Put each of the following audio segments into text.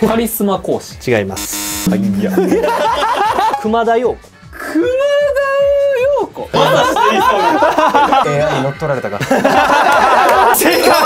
カリスマ講師。 違います。 はいや。 熊田曜子。 熊田曜子。 AI に乗っ取られたか。 正解。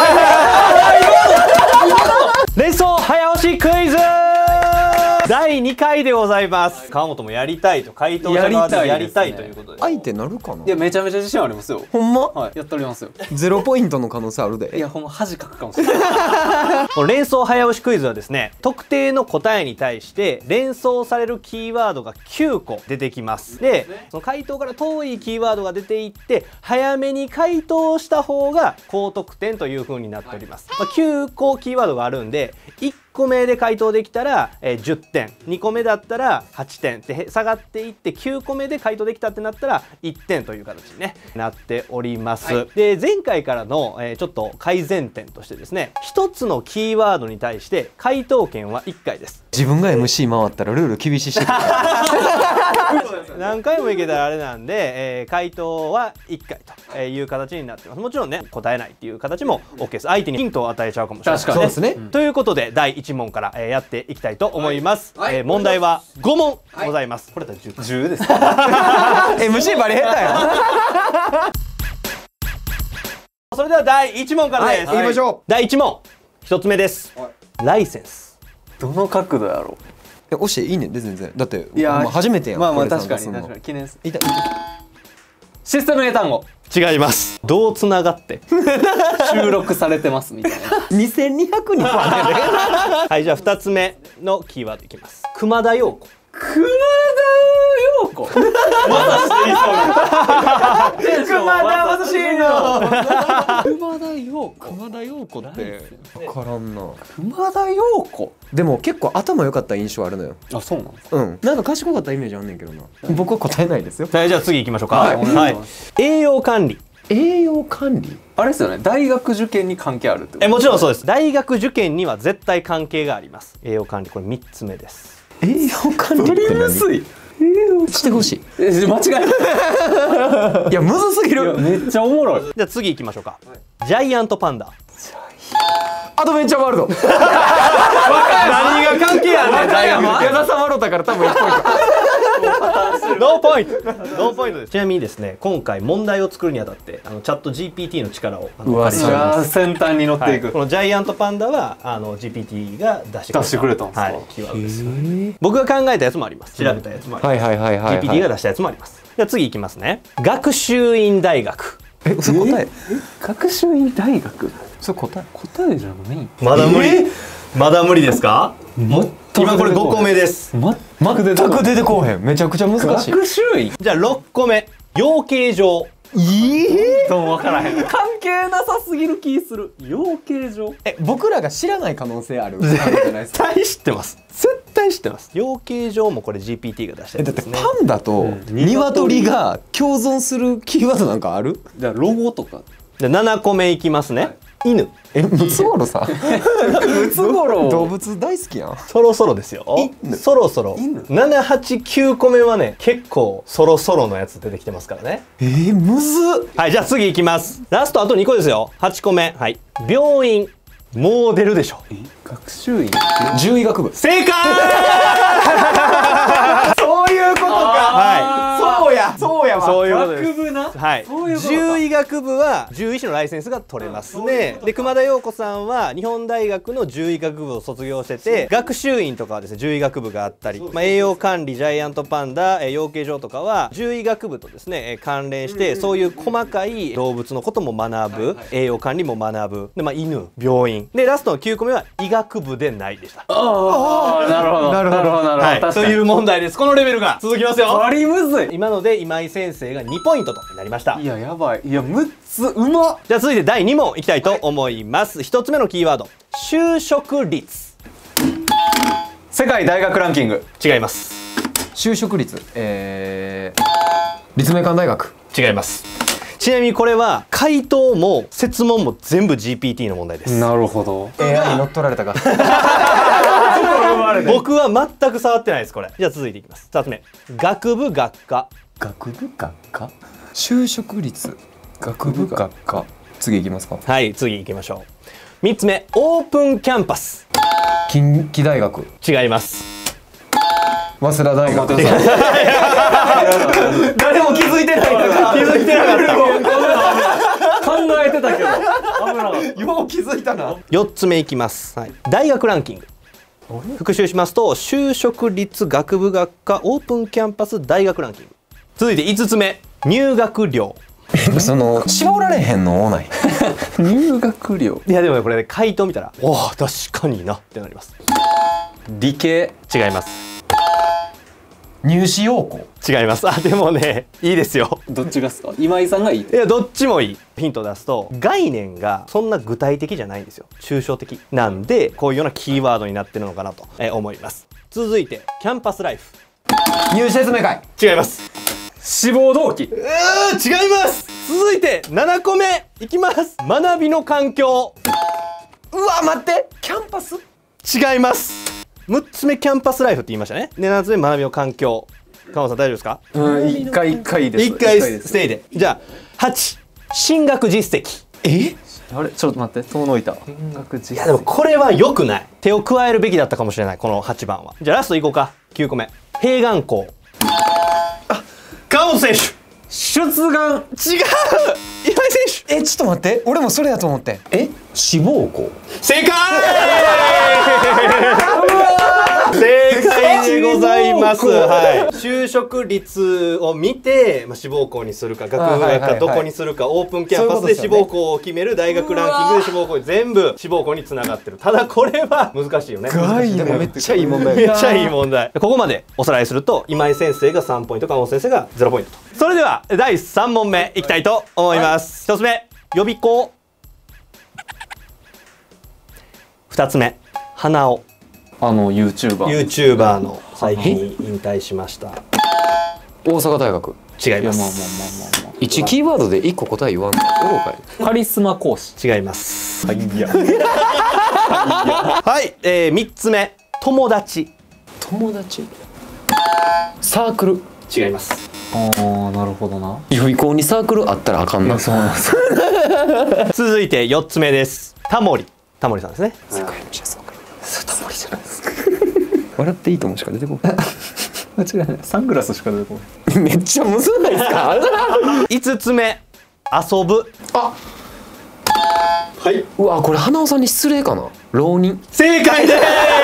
連想早押しクイズ。第2回でございます。川本もやりたいと回答者側でやりたいということで。 相手なるかな。 いや、めちゃめちゃ自信ありますよ。 ほんま。 はい、やっておりますよ。 0ポイントの可能性あるで。 いや、ほんま恥かくかもしれない。 この連想早押しクイズはですね、特定の答えに対して連想されるキーワードが9個出てきます。で、その回答から遠いキーワードが出ていって早めに回答した方が高得点という風になっております。9個キーワードがあるんで、1個目で回答できたら10点、2個目だったら8点って下がっていって、9個目で回答できたってなったら1点という形に、ね、なっております。で、前回からのちょっと改善点としてですね、1つのキーワードに対して回答権は1回です。 自分が MC 回ったらルール厳しいしてくる。 何回もいけたらあれなんで、回答は1回という形になってます。もちろんね、答えないっていう形も OK です。相手にヒントを与えちゃうかもしれない。 確かにそうですね。 ということで第1問からやっていきたいと思います。問題は5問ございます。これだったら10です。 MC バリ下手や。 それでは第1問からです。 行きましょう。 第1問1つ目です。ライセンス。 どの角度やろ押していいねんで全然。だってう。いや、 初めてやん。 まあまあこれ確かに参加すんの確かに記念す。 いた。 システム英単語。 違います。どうつながって収録されてますみたいな。 2200人ははい、じゃあ2つ目のキーワードいきます。熊田曜子。 熊田曜子。まだしていそうな。熊田まさしいの。熊田曜子。 熊田曜子って分からんな。 熊田曜子。 でも結構頭良かった印象あるのよ。 あ、そうなんですか。 うん。なんか賢かったイメージあんねんけどな。僕は答えないですよ。 はい、じゃあ次行きましょうか。 はいお願いしはいま。 栄養管理。 栄養管理。 あれですよね。大学受験に関係あるってこと。 もちろんそうです。大学受験には絶対関係があります。栄養管理、これ3つ目です。 栄養管理って何？ い。 してほしい。 間違えた。 いやむずすぎる。 めっちゃおもろい。 じゃあ次行きましょうか。ジャイアントパンダ。 アドベンチャーワールド。 何が関係あるねん、ジャイアントパンダ。 矢田さん笑ったから多分1ポイント。 ノーポイント。ノーポイントです。ちなみにですね、今回問題を作るにあたってチャット GPT の力をうわ借りております。 先端に乗っていく。 このジャイアントパンダはGPT が出してくれたんですか。 はい、キーワードです。僕が考えたやつもあります。調べたやつもあります。 はいはいはいはい。 GPT が出したやつもあります。じゃあ次いきますね。学習院大学。 それ答え。 学習院大学。 それ答え。 答えじゃない。 まだ無理。まだ無理ですか？今これ5個目です。 全く出てこうへん。めちゃくちゃ難しい。 学習院。 じゃあ6個目。養鶏場。 どうも分からへん。関係なさすぎる気する。養鶏場。 僕らが知らない可能性ある。じゃないですか。 絶対知ってます。絶対知ってます。養鶏場もこれ GPT が出したやつだってですね。 パンダと鶏が共存するキーワードなんかある？ じゃあロゴとか。 じゃあ7個目いきますね。犬。 ムツゴロウさん。 ムツゴロウ。 動物大好きやん。 そろそろですよ。そろそろ。 犬。 7、8、9個目はね、結構そろそろのやつ出てきてますからね。 むずっ。 はい、じゃあ次いきます。ラストあと2個ですよ。8個目。はい。病院。もう出るでしょ。 学習院。 獣医学部。 正解。 そういうことか。 はそうや。そうやい。そういうことです。 学部な。 はい。獣医学部は獣医師のライセンスが取れますね。で、熊田曜子さんは日本大学の獣医学部を卒業してて、学習院とかはですね、獣医学部があったり、栄養管理、ジャイアントパンダ、養鶏場とかは獣医学部とですね、関連して、そういう細かい動物のことも学ぶ、栄養管理も学ぶ。で、犬、病院。で、ラストの9個目は医学部でないでした。 ああ、なるほど。なるほど。なるほど。 はい。という問題です。このレベルが続きますよ。 バリむずい。 今ので今井先生が2ポイントとなりました。 いや、やばい。いや、6つうまっ。 じゃあ続いて第2問いきたいと思います。1つ目のキーワード。就職率。 世界大学ランキング。 違います。 就職率。立命館大学。 違います。ちなみにこれは回答も設問も全部 GPT の問題です。 なるほど。 AI に乗っ取られたか。 僕は全く触ってないですこれ。じゃあ続いていきます。2つ目。学部学科。 学部学科。 就職率。学部学科。次いきますか。 はい、次行きましょう。 3つ目オープンキャンパス。 近畿大学、 違います。 早稲田大学。 誰も気づいてないから気づいてなかった。 考えてたけど危なかった。 よう気づいたな。 4つ目いきます、はい、大学ランキング。復習しますと就職率学部学科オープンキャンパス大学ランキング。続いて5つ目入学料。 その絞られへんの多ない。 入学料。 いやでもねこれね回答見たらおお確かになってなります。 理系。 違います。 入試要項。 違います。あでもねいいですよ。 どっちがっすか。今井さんがいい。 いやどっちもいい。ヒントを出すと概念がそんな具体的じゃないんですよ。抽象的なんでこういうようなキーワードになってるのかなと思います。続いてキャンパスライフ。 入試説明会。 違います。 志望動機。 違います。続いて7個目いきます。学びの環境。 うわ待って、キャンパス。 違います。6つ目キャンパスライフって言いましたね。で7つ目学びの環境。川本さん大丈夫ですか。 一回です。 一回ステイで。じゃあ8進学実績。 あれちょっと待って、遠のいた。進学実績。 いやでもこれは良くない。手を加えるべきだったかもしれないこの8番は。じゃあラストいこうか。9個目併願校。川本選手。 出願。 違う。今井選手。 ちょっと待って、俺もそれやと思って。志望校。 正解正解でございます。はい。就職率を見て、志望校にするか、学部学科どこにするか、オープンキャンパスで志望校を決める大学ランキングで志望校に全部志望校に繋がってる。ただこれは難しいよね。 めっちゃいい問題。 めっちゃいい問題。ここまでおさらいすると、今井先生が3ポイント、川本先生が0ポイントと。それでは第3問目いきたいと思います。1つ目予備校。2つ目花尾。YouTuber の最近引退しました。 大阪大学。 違います。 1キーワードで1個答え言わんの。 カリスマ講師。 違います。 はいや。 はい、3つ目友達。 友達。サークル。 違います。 ああなるほどな。 予備校にサークルあったらあかんな。 そうなんです。 続いて4つ目です。タモリさんですね。 世界のシャソータモリじゃないですか。笑っていいともしか出てこない。 間違いない。サングラスしか出てこない。 めっちゃむずないですか。 5つ目遊ぶ。 はい。うわこれ花尾さんに失礼かな。浪人。 正解です。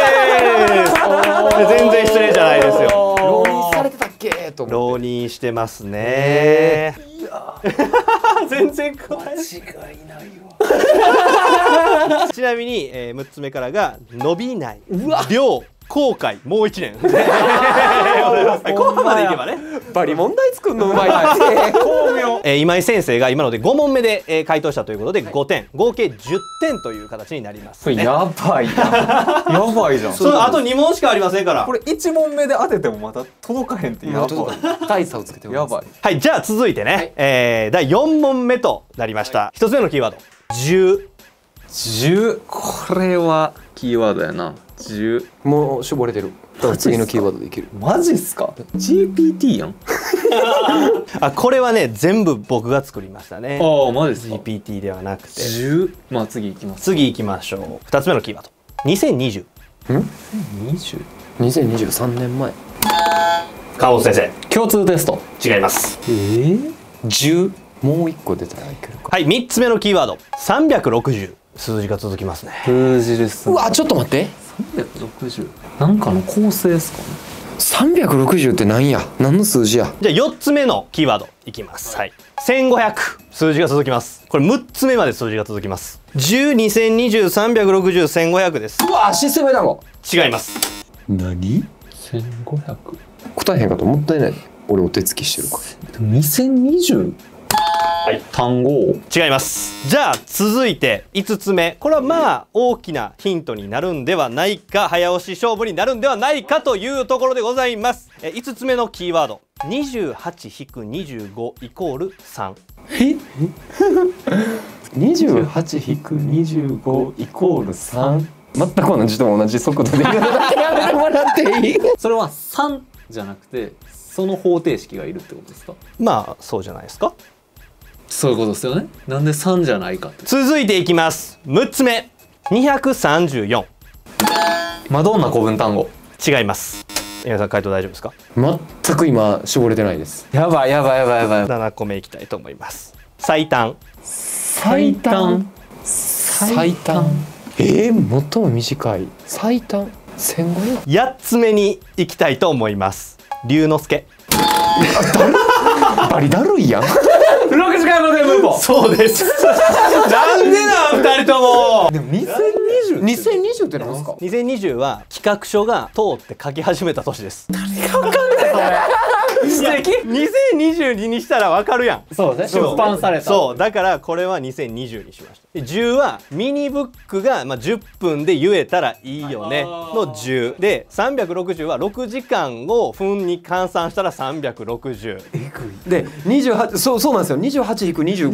全然失礼じゃないですよ。 浪人されてたっけと思って。 浪人してますね。全然答え違いないわ。 ちなみに、6つ目からが伸びない量後悔もう1年。後半までいけばね。 バリ問題作んのうまい。 今井先生が今ので5問目で、回答したということで5点合計10点という形になりますね。 やばいな。やばいじゃん。 そのあと2問しかありませんから。 これ1問目で当ててもまた届かへんってやばい。 大差をつけてやばい。 はい、じゃあ続いてね、第4問目となりました。1つ目のキーワード10。 これはキーワードやな。10。 もう絞れてる。次のキーワードでいける。 マジっすか。GPT やん。 これはね全部僕が作りましたね。 ああマジっすか。 GPT ではなくて。 10。まあ次いきます。 次行きましょう。2つ目のキーワード2020。 2023年前。 川本先生。 共通テスト。 違います。 10。もう1個出たらいけるか。 はい、3つ目のキーワード360。数字が続きますね。 数字です。 うわちょっと待って。 360。なんかの構成ですかね。 360って何や。何の数字や。 じゃあ4つ目のキーワードいきます。はい、1500。数字が続きます。これ6つ目まで数字が続きます。10、2020、360、1500です。 うわシステム単語。 違います。 何 ?1500。 答えへんかともったいない。俺お手つきしてるから。 2020。はい、単語。 違います。じゃあ続いて5つ目。これはまあ大きなヒントになるんではないか、早押し勝負になるんではないかというところでございます。5つ目のキーワード28-25イコール3。 28-25イコール3。全く同じと同じ速度でやめてもらっていい？ それは3じゃなくてその方程式がいるってことですか？ まあそうじゃないですか。 そういうことですよね。なんで3じゃないかって。 続いていきます。6つ目 234。 マドンナ古文単語。 違います。皆さん回答大丈夫ですか？ 全く今絞れてないです。 やばいやばいやばいやばい。 7個目いきたいと思います。最短。 最短。最短。最も短い。最短。1500。 8つ目に行きたいと思います。龍之介。 バリだるいやん。 6時間の文法。 そうです。なんでなん2人とも。 でも2020 って何ですか？ 2020は企画書が通って書き始めた年です。2022にしたらわかるやん。 そうですね。出版された。 そうだからこれは2020にしました。10はミニブックが10分で言えたらいいよねの10で、360は6時間を分に換算したら360 で28、そうなんですよ。28-25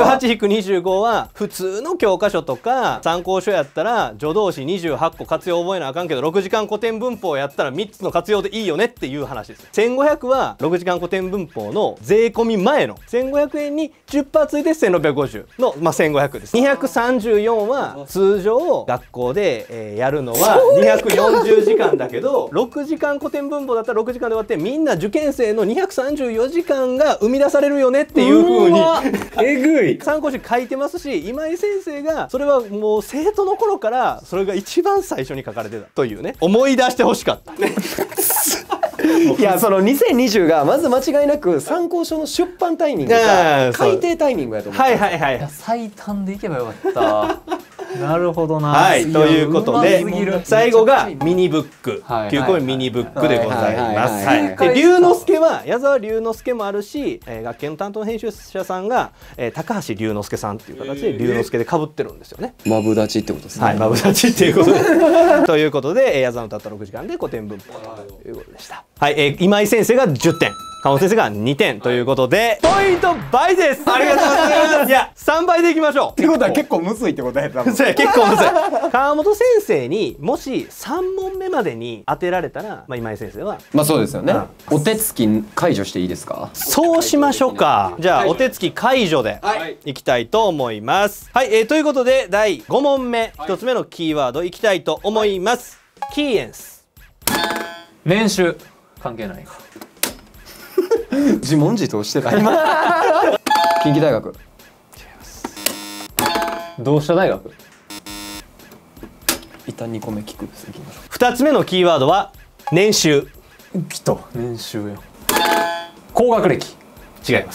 28-25は普通の教科書とか参考書やったら助動詞28個活用覚えなあかんけど、6時間古典文法やったら3つの活用でいいよねっていう話です。1500は6時間古典文法の税込み前の1500円に 10% ついて1650の、1500です。234は通常学校で、やるのは240時間だけど、6時間古典文法だったら6時間で終わって、みんな受験生の234時間が生み出されるよねっていう風にえぐい。 参考書書いてますし、今井先生がそれはもう生徒の頃からそれが一番最初に書かれてたというね、思い出してほしかった。 いや、その2020がまず間違いなく参考書の出版タイミングか改訂タイミングやと思う。 はいはいはい。 最短でいけばよかった。なるほどな。 はい、ということで最後がミニブック、 はい 9個目ミニブックでございます。 はいはい。で龍之介は矢沢龍之介もあるし、学研の担当の編集者さんが、高橋龍之介さんっていう形で龍之介で被ってるんですよね。 マブダチってことですね。 はい、マブダチっていうことでということで矢沢のたった6時間で古典文法ということでした。はい、今井先生が10点、川本先生が2点ということでポイント倍です。ありがとうございます。いや3倍でいきましょう。 ってことは結構むずいってことやったの。 そうや、結構むずい。川本先生にもし3問目までに当てられたら、今井先生はそうですよね。お手つき解除していいですか？ そうしましょうか。じゃあお手つき解除でいきたいと思います。はい、ということで第5問目、1つ目のキーワードいきたいと思います。キーエンス。 年収関係ない。 自問自答してた今。近畿大学。 同志社大学。 一旦2個目聞く。 2つ目のキーワードは年収。 きと年収よ。高学歴。 違います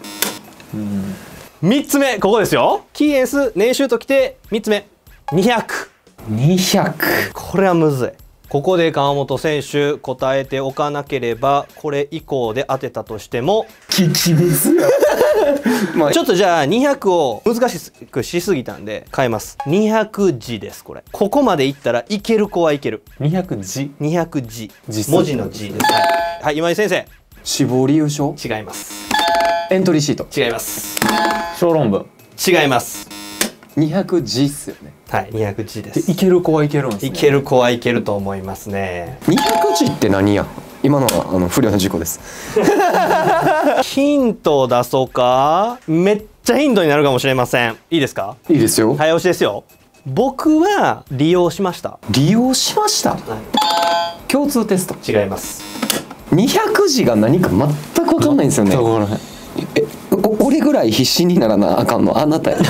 。3つ目ここですよ。キーエンス年収ときて3つ目200。これはむずい。ここで川本選手答えておかなければこれ以降で当てたとしても激ムズや。 ちょっとじゃあ200を難しくしすぎたんで変えます。200字です。これここまでいったらいける子はいける。 200字。 200字文字の字です。はい、今井先生。 死亡理由書。 違います。 エントリーシート。 違います。 小論文。 違います。 200字っすよね。 はい、200字です。 いける子はいけるんですね。 いける子はいけると思いますね。 200字って何や。今のは不良の事故です。 ヒントを出そうか。めっちゃヒントになるかもしれません。いいですか？ いいですよ。 早押しですよ。僕は利用しました。 利用しました。共通テスト。 違います。 200字が何か全く分かんないんですよね。俺ぐらい必死にならなあかんのあなたや。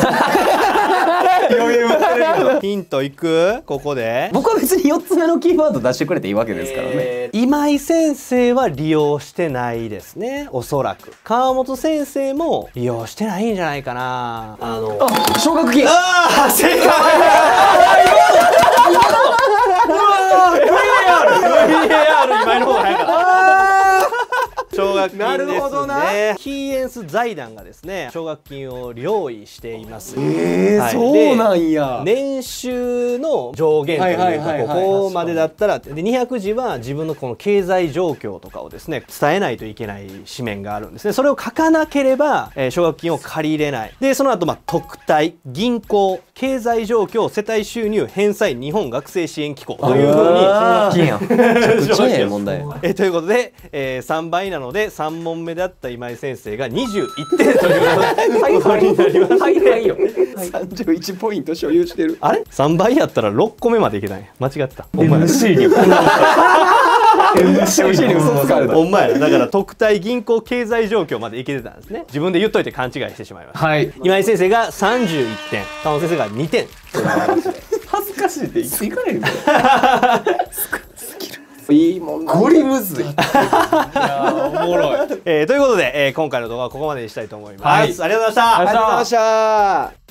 ヒントいく？ここで僕は別に4つ目のキーワード出してくれていいわけですからね。 今井先生は利用してないですね、おそらく。川本先生も利用してないんじゃないかな。 奨学金。 ああ、正解。VAR 今井の方が早かった。奨学金ですね。 なるほどな。 キーエンス財団がですね、奨学金を領意しています。 そうなんや。 年収の上限というか、ここまでだったら、で200字は自分のこの経済状況とかをですね伝えないといけない紙面があるんですね。それを書かなければ奨学金を借りれない。でその後特待、銀行、経済状況、世帯収入、返済、日本学生支援機構というふうに金や。めちゃくちゃええ問題。 ということで、3倍なのでで3問目であった今井先生が21点ということになります。 はいよ。 31ポイント所有してる。 あれ3倍やったら6個目までいけたんや。間違ってた。 MC に MC に嘘つかれた。 ほんまやな。だから特待銀行経済状況までいけてたんですね。自分で言っといて勘違いしてしまいました。 はい。 今井先生が31点、加納先生が2点。 恥ずかしいって言っていかれる。 いいもんな。 ゴリむずい。いやおもろい。 ということで、今回の動画はここまでにしたいと思います。 はいありがとうございました。 ありがとうございました。